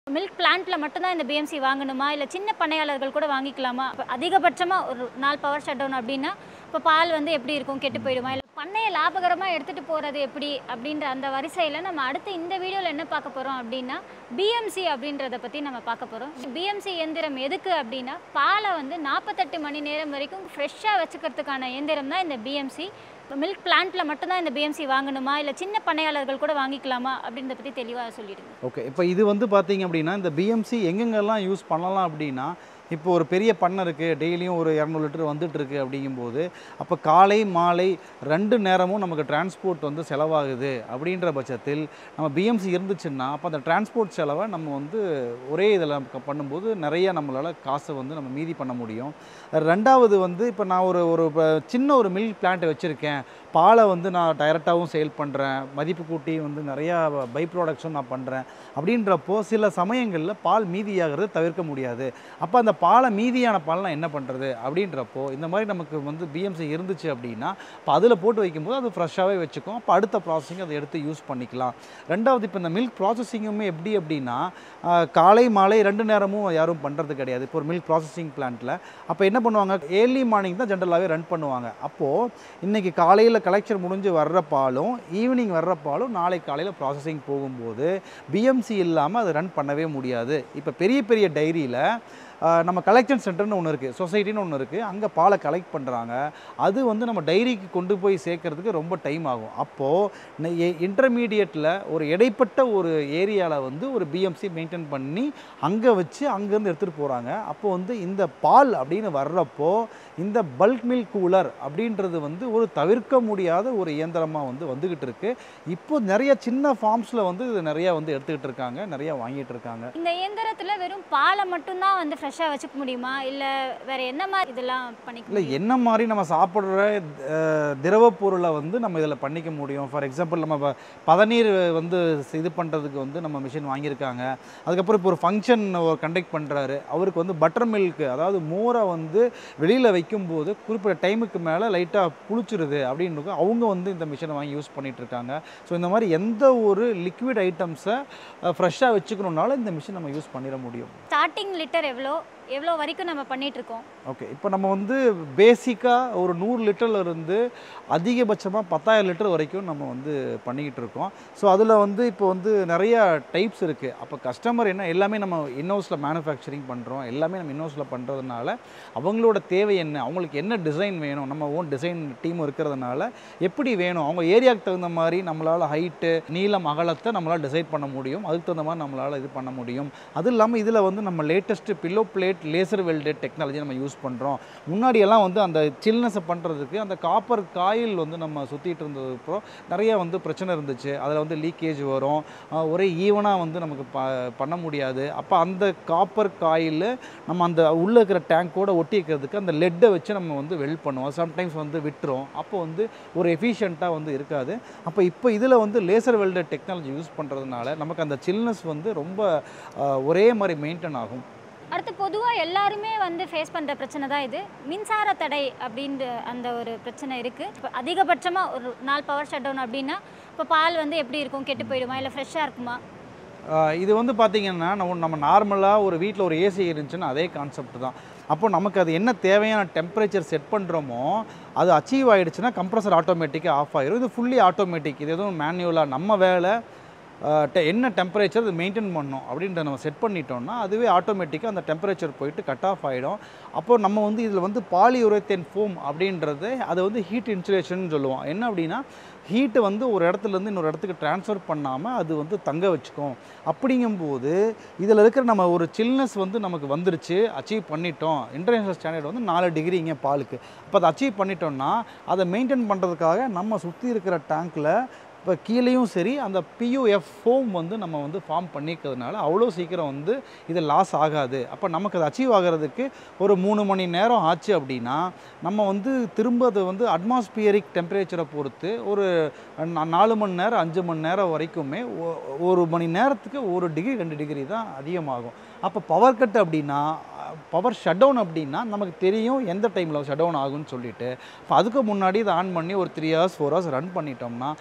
Milk பிளான்ட்ல மட்டும் தான் இந்த பிஎம்சி வாங்கணுமா இல்ல சின்ன பண்ணையாளர்கள் கூட வாங்கிக்கலாமா? அதிகபட்சமா ஒரு நாள் பவர் ஷட் டவுன் அப்படின்னா இப்போ பால் வந்து எப்படி இருக்கும்? கெட்டு போயிடுமா? இல்ல பண்ணையை லாபகரமா எடுத்துட்டு போறது எப்படி அப்படின்ற அந்த வரிசையில் நம்ம அடுத்து இந்த வீடியோவில் என்ன பார்க்க போறோம் அப்படின்னா பிஎம்சி அப்படின்றத பற்றி நம்ம பார்க்க போறோம். பிஎம்சி இயந்திரம் எதுக்கு அப்படின்னா பாலை வந்து 48 மணி நேரம் வரைக்கும் ஃப்ரெஷ்ஷாக வச்சுக்கிறதுக்கான இயந்திரம் தான் இந்த பிஎம்சி. மில்க் பிளான்ட்ல மட்டும் தான் இந்த பிஎம்சி வாங்கணுமா இல்ல சின்ன பண்ணையாளர்கள் கூட வாங்கிக்கலாமா அப்படின்றத பற்றி தெளிவாக சொல்லிடுங்க. ஓகே. இப்போ இது வந்து பார்த்தீங்க அப்படின்னா, இந்த பிஎம்சி எங்கெங்கெல்லாம் யூஸ் பண்ணலாம் அப்படின்னா, இப்போ ஒரு பெரிய பண்ணை இருக்குது, டெய்லியும் ஒரு 200 லிட்டர் வந்துட்டுருக்கு அப்படிங்கும்போது, அப்போ காலை மாலை 2 நேரமும் நமக்கு டிரான்ஸ்போர்ட் வந்து செலவாகுது அப்படின்ற பட்சத்தில் நம்ம பிஎம்சி இருந்துச்சுன்னா, அப்போ அந்த டிரான்ஸ்போர்ட் செலவை நம்ம வந்து ஒரே இதில் பண்ணும்போது நிறைய நம்மளால் காசை வந்து நம்ம மீதி பண்ண முடியும். ரெண்டாவது வந்து இப்போ நான் ஒரு ஒரு சின்ன ஒரு மில்க் பிளான்ட்டை வச்சுருக்கேன், பாலை வந்து நான் டைரெக்டாகவும் சேல் பண்ணுறேன், மதிப்பு கூட்டி வந்து நிறையா பை ப்ராடக்ட்ஸும் நான் பண்ணுறேன் அப்படின்றப்போ சில சமயங்களில் பால் மீதியாகிறது தவிர்க்க முடியாது. அப்போ அந்த பாலை மீதியான பால் நான் என்ன பண்ணுறது அப்படின்றப்போ இந்த மாதிரி நமக்கு வந்து பிஎம்சி இருந்துச்சு அப்படின்னா இப்போ அதில் போட்டு வைக்கும்போது அது ஃப்ரெஷ்ஷாகவே வச்சுக்கும். அப்போ அடுத்த ப்ராசஸிங் அதை எடுத்து யூஸ் பண்ணிக்கலாம். ரெண்டாவது இப்போ இந்த மில்க் ப்ராசஸிங்குமே எப்படி அப்படின்னா காலை மாலை 2 நேரமும் யாரும் பண்ணுறது கிடையாது. இப்போ ஒரு மில்க் ப்ராசஸிங் பிளான்ட்டில் அப்போ என்ன பண்ணுவாங்க, ஏர்லி மார்னிங் தான் ஜென்ரலாகவே ரன் பண்ணுவாங்க. அப்போது இன்றைக்கி காலையில் கலெக்ஷன் முடிஞ்சு வர்ற பாலும் ஈவினிங் வர்ற பாலும் நாளை காலையில் ப்ராசஸிங் போகும்போது பிஎம்சி இல்லாமல் அதை ரன் பண்ணவே முடியாது. இப்போ பெரிய பெரிய டைரியில் நம்ம கலெக்ஷன் சென்டர்னு ஒன்று இருக்குது, சொசைட்டின்னு ஒன்று இருக்குது, அங்கே பாலை கலெக்ட் பண்ணுறாங்க. அது வந்து நம்ம டைரிக்கு கொண்டு போய் சேர்க்கறதுக்கு ரொம்ப டைம் ஆகும். அப்போது இன்டர்மீடியட்டில் ஒரு இடைப்பட்ட ஒரு ஏரியாவில் வந்து ஒரு பிஎம்சி மெயின்டைன் பண்ணி அங்கே வச்சு அங்கேருந்து எடுத்துகிட்டு போகிறாங்க. அப்போது வந்து இந்த பால் அப்படின்னு வர்றப்போ இந்த பல்க் மில்க் கூலர் அப்படின்றது வந்து ஒரு தவிர்க்க முடியாத ஒரு இயந்திரமாக வந்து வந்துக்கிட்டு இருக்குது. இப்போ நிறைய சின்ன ஃபார்ம்ஸில் வந்து இது நிறையா வந்து எடுத்துக்கிட்டு இருக்காங்க, நிறையா வாங்கிட்டு இருக்காங்க. இந்த இயந்திரத்தில் வெறும் பாலை மட்டும்தான் வந்து ஃப்ரெஷ்ஷாக வச்சுக்க முடியுமா இல்லை வேறு என்ன மாதிரி இதெல்லாம் பண்ணிக்க இல்லை, என்ன மாதிரி நம்ம சாப்பிட்ற திரவ பொருளை வந்து நம்ம இதில் பண்ணிக்க முடியும். ஃபார் எக்ஸாம்பிள் நம்ம பதநீர் வந்து இது பண்ணுறதுக்கு வந்து நம்ம மிஷின் வாங்கியிருக்காங்க. அதுக்கப்புறம் இப்போ ஒரு ஃபங்க்ஷன் கண்டக்ட் பண்ணுறாரு, அவருக்கு வந்து பட்டர் மில்க் அதாவது மோரை வந்து வெளியில் வைக்கும்போது குறிப்பிட்ட டைமுக்கு மேலே லைட்டாக புளிச்சிருது அப்படின்னு அவங்க வந்து இந்த மிஷினை வாங்கி யூஸ் பண்ணிகிட்டு இருக்காங்க. ஸோ இந்த மாதிரி எந்த ஒரு லிக்விட் ஐட்டம்ஸை ஃப்ரெஷ்ஷாக வச்சுக்கணுன்னாலும் இந்த மிஷின் நம்ம யூஸ் பண்ணிட முடியும். ஸ்டார்டிங் லிட்டர் எவ்வளோ வரைக்கும் நம்ம பண்ணிகிட்ருக்கோம்? ஓகே. இப்போ நம்ம வந்து பேசிக்காக ஒரு 100 லிட்டர்லேருந்து அதிகபட்சமாக 10,000 லிட்டர் வரைக்கும் நம்ம வந்து பண்ணிக்கிட்டு இருக்கோம். ஸோ அதில் வந்து இப்போ வந்து நிறையா டைப்ஸ் இருக்குது. அப்போ கஸ்டமர் என்ன எல்லாமே நம்ம இன்னோஸில் மேனுஃபேக்சரிங் பண்ணுறோம், எல்லாமே நம்ம இன்னோஸில் பண்ணுறதுனால அவங்களோட தேவை என்ன, அவங்களுக்கு என்ன டிசைன் வேணும், நம்ம ஓன் டிசைன் டீம் இருக்கிறதுனால எப்படி வேணும், அவங்க ஏரியாவுக்கு தகுந்த மாதிரி நம்மளால் ஹைட்டு நீளம் அகலத்தை நம்மளால் டிசைட் பண்ண முடியும், அதுக்கு தகுந்த மாதிரி நம்மளால் இது பண்ண முடியும். அது இல்லாமல் இதில் வந்து நம்ம latest pillow plate laser welded technology நம்ம யூஸ் பண்ணுறோம். முன்னாடியெல்லாம் வந்து அந்த சில்னஸை பண்ணுறதுக்கு அந்த காப்பர் காயில் வந்து நம்ம சுற்றிட்டு இருந்ததுக்கோ நிறைய வந்து பிரச்சனை இருந்துச்சு. அதில் வந்து லீக்கேஜ் வரும், ஒரே ஈவனாக வந்து நமக்கு பண்ண முடியாது. அப்போ அந்த காப்பர் காயில் நம்ம அந்த உள்ளே இருக்கிற டேங்கோடு ஒட்டி வைக்கிறதுக்கு அந்த லெட்டை வச்சு நம்ம வந்து வெல்ட் பண்ணுவோம். சம்டைம்ஸ் வந்து விட்டுரும், அப்போ வந்து ஒரு எஃபிஷியண்ட்டாக வந்து இருக்காது. இப்போ இதில் வந்து லேசர் வெல்டட் டெக்னாலஜி யூஸ் பண்ணுறதுனால நமக்கு அந்த சில்னஸ் வந்து ரொம்ப ஒரே மாதிரி மெயின்டைன் ஆகும். அடுத்து பொதுவாக எல்லாருமே வந்து ஃபேஸ் பண்ணுற பிரச்சனை தான் இது, மின்சார தடை அப்படின்ற அந்த ஒரு பிரச்சனை இருக்குது. இப்போ அதிகபட்சமாக ஒரு நாள் பவர் ஷட் டவுன் அப்படின்னா இப்போ பால் வந்து எப்படி இருக்கும்? கெட்டு போயிடுமா இல்லை ஃப்ரெஷ்ஷாக இருக்குமா? இது வந்து பார்த்திங்கன்னா நம்ம நார்மலாக ஒரு வீட்டில் ஒரு ஏசி இருந்துச்சுன்னா அதே கான்செப்ட் தான். அப்போ நமக்கு அது என்ன தேவையான டெம்பரேச்சர் செட் பண்ணுறோமோ அது அச்சீவ் ஆகிடுச்சுன்னா கம்ப்ரஸர் ஆட்டோமேட்டிக்காக ஆஃப் ஆகிடும். இது ஃபுல்லி ஆட்டோமேட்டிக், இது எதுவும் மேனுவலாக நம்ம வேலை என்ன டெம்பரேச்சர் அது மெயின்டைன் பண்ணணும் அப்படின்றத நம்ம செட் பண்ணிட்டோம்னா அதுவே ஆட்டோமேட்டிக்காக அந்த டெம்பரேச்சர் போயிட்டு கட் ஆஃப் ஆகிடும். அப்போது நம்ம வந்து இதில் வந்து பாலியூரேத்தேன் ஃபோம் அப்படின்றது அதை வந்து ஹீட் இன்சுலேஷன் சொல்லுவோம். என்ன அப்படின்னா ஹீட்டை வந்து ஒரு இடத்துலேருந்து இன்னொரு இடத்துக்கு ட்ரான்ஸ்ஃபர் பண்ணாமல் அது வந்து தங்க வச்சுக்கும். அப்படிங்கும்போது இதில் இருக்கிற நம்ம ஒரு சில்னஸ் வந்து நமக்கு வந்துருச்சு, அச்சீவ் பண்ணிட்டோம். இன்டர்நேஷ்னல் ஸ்டாண்டர்ட் வந்து 4 டிகிரிங்க பாலுக்கு. அப்போ அதை அச்சீவ் பண்ணிட்டோம்னா அதை மெயின்டைன் பண்ணுறதுக்காக நம்ம சுற்றி இருக்கிற டேங்க்கில் இப்போ கீழேயும் சரி அந்த பியூஎஃப் ஃபோம் வந்து நம்ம வந்து ஃபார்ம் பண்ணிக்கிறதுனால அவ்வளோ சீக்கிரம் வந்து இது லாஸ் ஆகாது. அப்போ நமக்கு அது அச்சீவ் ஆகிறதுக்கு ஒரு 3 மணி நேரம் ஆச்சு அப்படின்னா நம்ம வந்து திரும்ப அது வந்து அட்மாஸ்பியரிக் டெம்பரேச்சரை பொறுத்து ஒரு 4 மணி நேரம் 5 மணி நேரம் வரைக்குமே 1 மணி நேரத்துக்கு 1 டிகிரி 2 டிகிரி தான் அதிகமாகும். அப்போ பவர் கட் அப்படின்னா பவர் ஷட் டவுன் அப்படின்னா நமக்கு தெரியும் எந்த டைமில் ஷட் டவுன் ஆகும்னு சொல்லிட்டு. இப்போ அதுக்கு முன்னாடி இதை ஆன் பண்ணி ஒரு 3 hours 4 hours ரன் பண்ணிட்டோம்னா கிட்டத்தட்ட ஒரு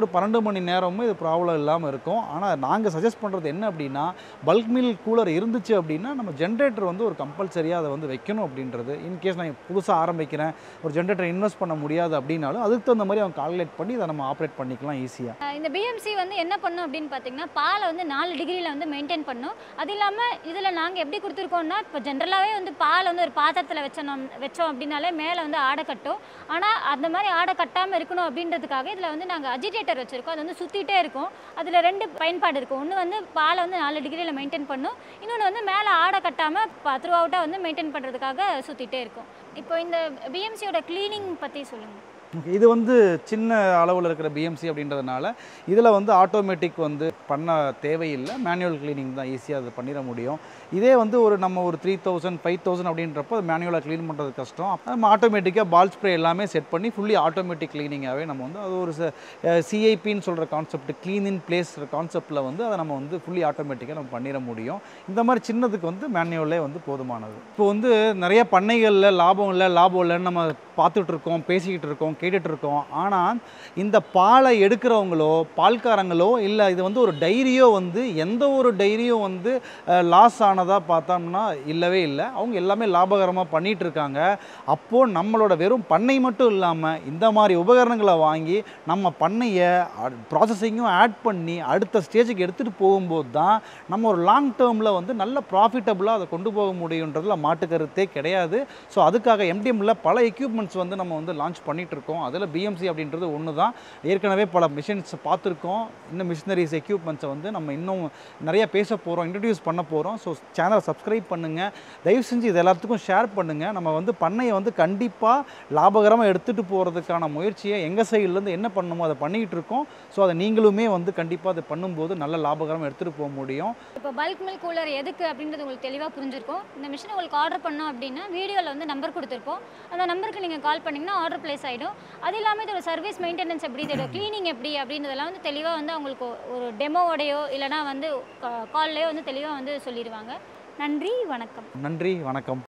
ஒரு 12 மணி நேரமும் இது ப்ராப்ளம் இல்லாமல் இருக்கும். ஆனால் நாங்கள் சஜஸ்ட் பண்ணுறது என்ன அப்படின்னா, பல்க் மில் கூலர் இருந்துச்சு அப்படின்னா நம்ம ஜென்ரேட்டர் வந்து ஒரு கம்பல்சரியாக அதை வந்து வைக்கணும் அப்படின்றது. இன்கேஸ் நான் புதுசாக ஆரம்பிக்கிறேன், ஒரு ஜென்ரேட்டர் இன்வெஸ்ட் பண்ண முடியாது அப்படின்னாலும் அதுக்கு தகுந்த மாதிரி அவங்க கால்குலேட் பண்ணி இதை நம்ம ஆப்ரேட் பண்ணிக்கலாம் ஈஸியாக. இந்த பிஎம்சி வந்து என்ன பண்ணும் அப்படின்னு பார்த்தீங்கன்னா, பாலை வந்து 4 டிகிரியில் வந்து மெயின்டைன் பண்ணும். அது இல்லாமல் இதில் நாங்கள் எப்படி கொடுத்துருக்கோம்னா, இப்போ ஜென்ரலாகவே வந்து பால் வந்து ஒரு பாத்திரத்தில் வச்சோம் அப்படின்னாலே மேலே வந்து ஆடை கட்டும். ஆனால் அந்த மாதிரி ஆடை கட்டாமல் இருக்கணும் அப்படின்றதுக்காக இதில் வந்து நாங்கள் அஜிடேட்டர் வச்சுருக்கோம். அது வந்து சுற்றிட்டே இருக்கும். அதில் 2 பயன்பாடு இருக்கும். ஒன்று வந்து பாலை வந்து 4 டிகிரியில் மெயின்டைன் பண்ணும். இன்னொன்று வந்து மேலே ஆடை கட்டாமல் த்ரூ அவுட்டாக வந்து மெயின்டைன் பண்ணுறதுக்காக சுற்றிட்டே இருக்கும். இப்போ இந்த பிஎம்சியோட க்ளீனிங் பற்றி சொல்லுங்கள். ஓகே, இது வந்து சின்ன அளவில் இருக்கிற பிஎம்சி அப்படின்றதுனால இதில் வந்து ஆட்டோமேட்டிக் வந்து பண்ண தேவையில்லை, மேனுவல் க்ளீனிங் தான் ஈஸியாக அதை பண்ணிட முடியும். இதே வந்து நம்ம ஒரு 3000 5000 அப்படின்றப்போ அது மேனுவலாக க்ளீன் பண்ணுறது கஷ்டம். நம்ம ஆட்டோமேட்டிக்காக பால் ஸ்ப்ரே எல்லாமே செட் பண்ணி ஃபுல்லி ஆட்டோமேட்டிக் க்ளீனிங்காகவே நம்ம வந்து அது ஒரு சிஐபின்னு சொல்கிற கான்செப்ட், க்ளீன் இன் பிளேஸ் கான்செப்டில் வந்து அதை நம்ம வந்து ஃபுல்லி ஆட்டோமேட்டிக்காக நம்ம பண்ணிட முடியும். இந்த மாதிரி சின்னதுக்கு வந்து மேனுவலே வந்து போதுமானது. இப்போ வந்து நிறைய பண்ணைகளில் லாபம் இல்லைன்னு நம்ம பார்த்துட்டு இருக்கோம், பேசிக்கிட்டு இருக்கோம், கேட்டுட்டு இருக்கோம். ஆனால் இந்த பாலை எடுக்கிறவங்களோ பால்காரங்களோ இல்லை இது வந்து ஒரு டைரியோ வந்து எந்த ஒரு டைரியும் வந்து லாஸ் ஆனதாக பார்த்தோம்னா இல்லவே இல்லை. அவங்க எல்லாமே லாபகரமாக பண்ணிகிட்டு இருக்காங்க. அப்போது நம்மளோட வெறும் பண்ணை மட்டும் இல்லாமல் இந்த மாதிரி உபகரணங்களை வாங்கி நம்ம பண்ணையை ப்ராசஸிங்கும் ஆட் பண்ணி அடுத்த ஸ்டேஜுக்கு எடுத்துகிட்டு போகும்போது தான் நம்ம ஒரு லாங் டேர்மில் வந்து நல்ல ப்ராஃபிட்டபுளாக அதை கொண்டு போக முடியுன்றதுல மாட்டு கருத்தே கிடையாது. ஸோ அதுக்காக எம்டிஎம்மில் பல எக்யூப்மெண்ட்ஸ் வந்து நம்ம வந்து லான்ச் பண்ணிகிட்டு இருக்கோம். அதில் பிஎம்சி அப்படின்றது ஒன்று தான். ஏற்கனவே பல மிஷின்ஸ் பார்த்துருக்கோம். இன்னும் மிஷினரிஸ் எக்யூப்மெண்ட்ஸை வந்து நம்ம இன்னும் நிறைய பேச போகிறோம், இன்ட்ரடியூஸ் பண்ண போகிறோம். ஸோ சேனலை சப்ஸ்கிரைப் பண்ணுங்கள், தயவு செஞ்சு இது எல்லாத்துக்கும் ஷேர் பண்ணுங்கள். நம்ம வந்து பண்ணையை வந்து கண்டிப்பாக லாபகரமாக எடுத்துகிட்டு போகிறதுக்கான முயற்சியை எங்கள் சைட்லேருந்து என்ன பண்ணணுமோ அதை பண்ணிக்கிட்டு இருக்கோம். ஸோ அதை நீங்களுமே வந்து கண்டிப்பாக அதை பண்ணும்போது நல்ல லாபகரமாக எடுத்துகிட்டு போக முடியும். இப்போ பல்க் மில்க் கூலர் எதுக்கு அப்படின்றது உங்களுக்கு தெளிவாக புரிஞ்சிருக்கும். இந்த மிஷினை உங்களுக்கு ஆர்டர் பண்ணோம் அப்படின்னா வீடியோவில் வந்து நம்பர் கொடுத்துருப்போம். அந்த நம்பருக்கு நீங்கள் கால் பண்ணிங்கன்னா ஆர்டர் ப்ளேஸ் ஆகிடும். அது இல்லாமல் இதோட சர்வீஸ் மெயின்டெனன்ஸ் எப்படி, இதோட க்ளீனிங் எப்படி அப்படின்றதெல்லாம் வந்து தெளிவாக வந்து அவங்களுக்கு ஒரு டெமோவோடையோ இல்லைனா வந்து கால்லையோ வந்து தெளிவாக வந்து சொல்லிடுவாங்க. நன்றி, வணக்கம். நன்றி, வணக்கம்.